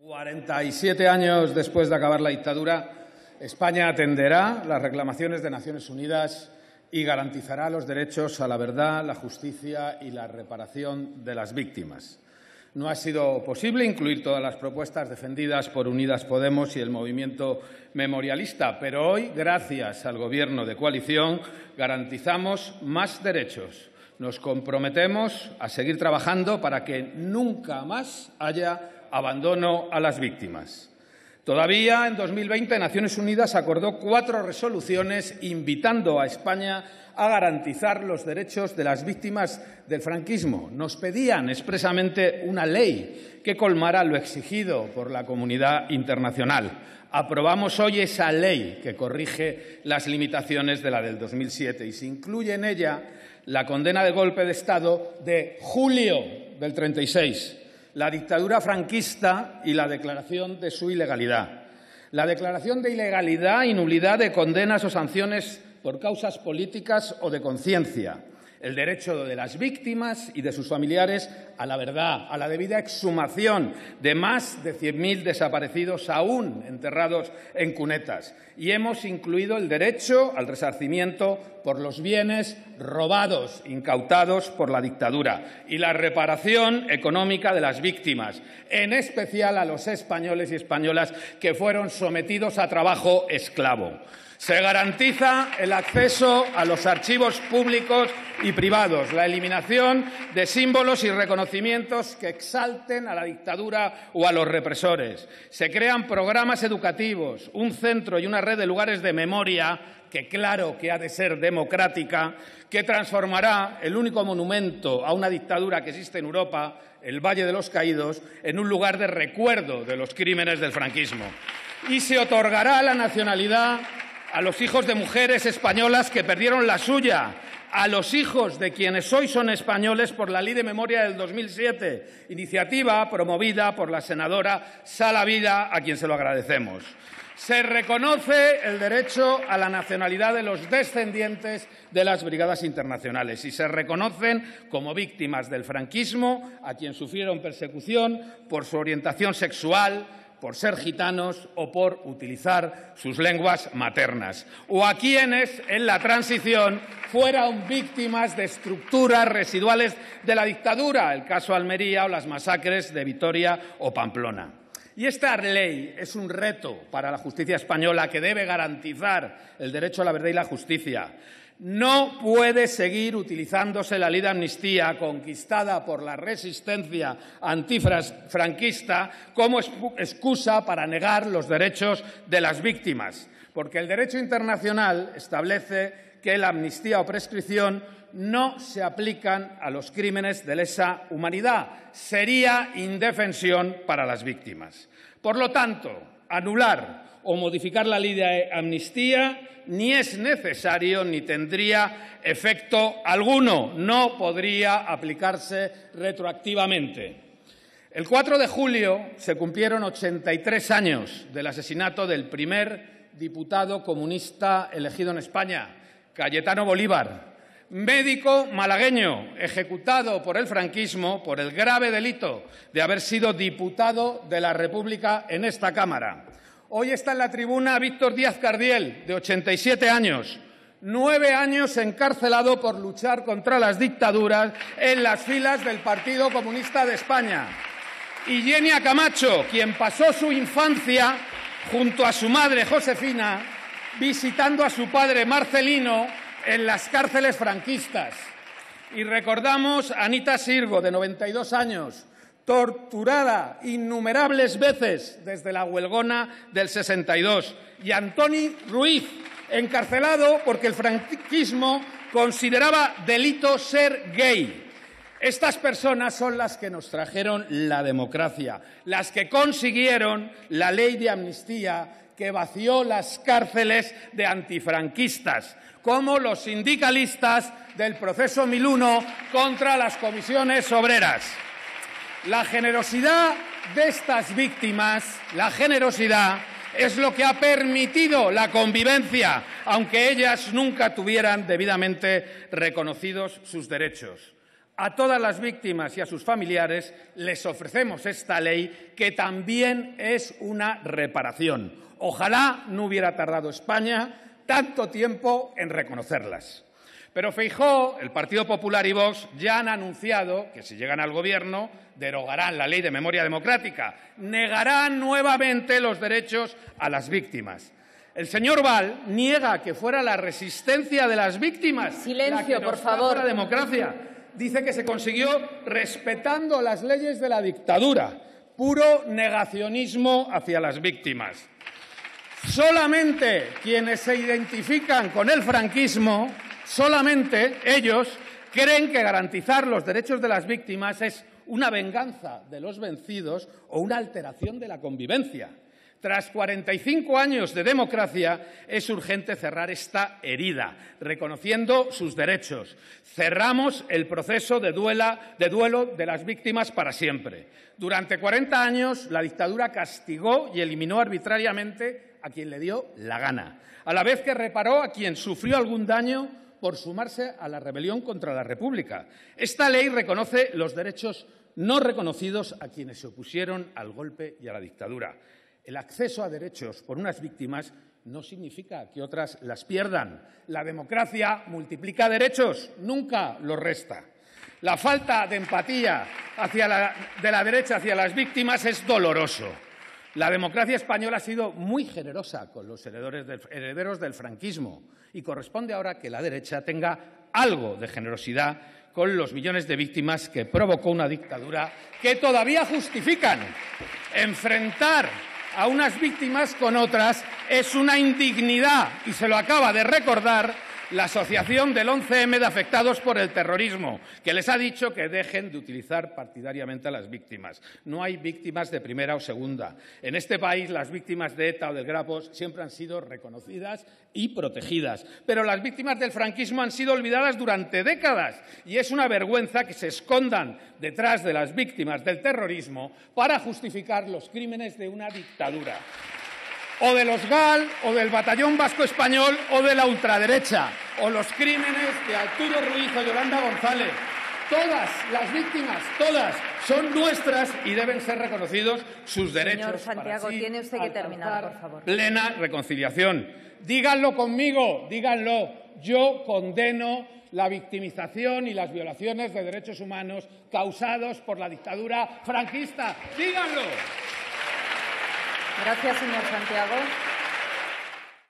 47 años después de acabar la dictadura, España atenderá las reclamaciones de Naciones Unidas y garantizará los derechos a la verdad, la justicia y la reparación de las víctimas. No ha sido posible incluir todas las propuestas defendidas por Unidas Podemos y el movimiento memorialista, pero hoy, gracias al Gobierno de coalición, garantizamos más derechos. Nos comprometemos a seguir trabajando para que nunca más haya abandono a las víctimas. Todavía en 2020 Naciones Unidas acordó 4 resoluciones invitando a España a garantizar los derechos de las víctimas del franquismo. Nos pedían expresamente una ley que colmara lo exigido por la comunidad internacional. Aprobamos hoy esa ley que corrige las limitaciones de la del 2007 y se incluye en ella la condena del golpe de Estado de julio del 36. La dictadura franquista y la declaración de su ilegalidad. La declaración de ilegalidad y nulidad de condenas o sanciones por causas políticas o de conciencia. El derecho de las víctimas y de sus familiares a la verdad, a la debida exhumación de más de 100.000 desaparecidos aún enterrados en cunetas. Y hemos incluido el derecho al resarcimiento por los bienes robados, incautados por la dictadura, y la reparación económica de las víctimas, en especial a los españoles y españolas que fueron sometidos a trabajo esclavo. Se garantiza el acceso a los archivos públicos y privados, la eliminación de símbolos y reconocimientos que exalten a la dictadura o a los represores. Se crean programas educativos, un centro y una red de lugares de memoria que, claro, que ha de ser democrática, que transformará el único monumento a una dictadura que existe en Europa, el Valle de los Caídos, en un lugar de recuerdo de los crímenes del franquismo. Y se otorgará la nacionalidad a los hijos de mujeres españolas que perdieron la suya, a los hijos de quienes hoy son españoles por la Ley de Memoria del 2007, iniciativa promovida por la senadora Sala Vida, a quien se lo agradecemos. Se reconoce el derecho a la nacionalidad de los descendientes de las brigadas internacionales y se reconocen como víctimas del franquismo a quienes sufrieron persecución por su orientación sexual, por ser gitanos o por utilizar sus lenguas maternas, o a quienes en la transición fueron víctimas de estructuras residuales de la dictadura, el caso Almería o las masacres de Vitoria o Pamplona. Y esta ley es un reto para la justicia española que debe garantizar el derecho a la verdad y la justicia. No puede seguir utilizándose la ley de amnistía conquistada por la resistencia antifranquista como excusa para negar los derechos de las víctimas, porque el derecho internacional establece que la amnistía o prescripción no se aplican a los crímenes de lesa humanidad. Sería indefensión para las víctimas. Por lo tanto, anular o modificar la ley de amnistía ni es necesario ni tendría efecto alguno. No podría aplicarse retroactivamente. El 4 de julio se cumplieron 83 años del asesinato del primer diputado comunista elegido en España, Cayetano Bolívar, médico malagueño, ejecutado por el franquismo por el grave delito de haber sido diputado de la República en esta Cámara. Hoy está en la tribuna Víctor Díaz Cardiel, de 87 años, 9 años encarcelado por luchar contra las dictaduras en las filas del Partido Comunista de España. Y Yenia Camacho, quien pasó su infancia junto a su madre Josefina, visitando a su padre Marcelino en las cárceles franquistas. Y recordamos a Anita Sirgo, de 92 años, torturada innumerables veces desde la huelgona del 62, y Antoni Ruiz, encarcelado porque el franquismo consideraba delito ser gay. Estas personas son las que nos trajeron la democracia, las que consiguieron la ley de amnistía que vació las cárceles de antifranquistas, como los sindicalistas del proceso 1001 contra las comisiones obreras. La generosidad de estas víctimas, la generosidad, es lo que ha permitido la convivencia, aunque ellas nunca tuvieran debidamente reconocidos sus derechos. A todas las víctimas y a sus familiares les ofrecemos esta ley, que también es una reparación. Ojalá no hubiera tardado España tanto tiempo en reconocerlas. Pero Feijóo, el Partido Popular y Vox ya han anunciado que, si llegan al Gobierno, derogarán la Ley de Memoria Democrática, negarán nuevamente los derechos a las víctimas. El señor Val niega que fuera la resistencia de las víctimas Silencio, por favor. la democracia. Dice que se consiguió respetando las leyes de la dictadura. Puro negacionismo hacia las víctimas. Solamente quienes se identifican con el franquismo, solamente ellos creen que garantizar los derechos de las víctimas es una venganza de los vencidos o una alteración de la convivencia. Tras 45 años de democracia, es urgente cerrar esta herida, reconociendo sus derechos. Cerramos el proceso de duelo de las víctimas para siempre. Durante 40 años, la dictadura castigó y eliminó arbitrariamente a quien le dio la gana, a la vez que reparó a quien sufrió algún daño por sumarse a la rebelión contra la República. Esta ley reconoce los derechos no reconocidos a quienes se opusieron al golpe y a la dictadura. El acceso a derechos por unas víctimas no significa que otras las pierdan. La democracia multiplica derechos, nunca los resta. La falta de empatía de la derecha hacia las víctimas es doloroso. La democracia española ha sido muy generosa con los herederos del franquismo y corresponde ahora que la derecha tenga algo de generosidad con los millones de víctimas que provocó una dictadura que todavía justifican. Enfrentar a unas víctimas con otras es una indignidad, y se lo acaba de recordar la Asociación del 11M de Afectados por el Terrorismo, que les ha dicho que dejen de utilizar partidariamente a las víctimas. No hay víctimas de primera o segunda. En este país las víctimas de ETA o del Grapo siempre han sido reconocidas y protegidas, pero las víctimas del franquismo han sido olvidadas durante décadas, y es una vergüenza que se escondan detrás de las víctimas del terrorismo para justificar los crímenes de una dictadura, o de los GAL, o del Batallón Vasco Español, o de la ultraderecha, o los crímenes de Arturo Ruiz o Yolanda González. Todas las víctimas, todas, son nuestras y deben ser reconocidos sus derechos. Señor Santiago, para así tiene usted que terminar, por favor. Plena reconciliación. Díganlo conmigo, díganlo. Yo condeno la victimización y las violaciones de derechos humanos causados por la dictadura franquista. Díganlo. Gracias, señor Santiago.